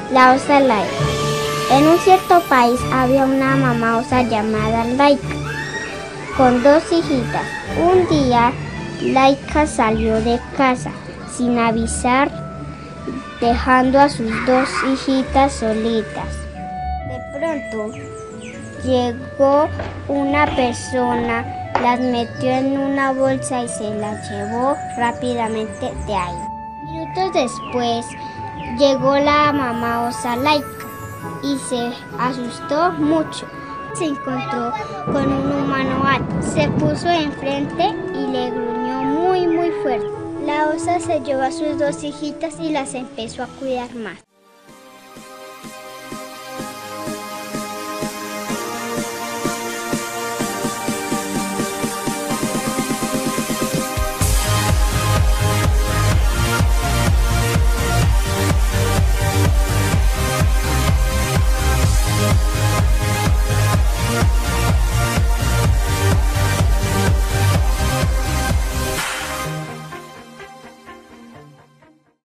La osa Laika. En un cierto país había una mamá osa llamada Laika, con 2 hijitas. Un día, Laika salió de casa sin avisar, dejando a sus 2 hijitas solitas. De pronto, llegó una persona, las metió en una bolsa y se las llevó rápidamente de ahí. Minutos después, llegó la mamá osa Laika y se asustó mucho. Se encontró con un humano alto. Se puso enfrente y le gruñó muy fuerte. La osa se llevó a sus 2 hijitas y las empezó a cuidar más.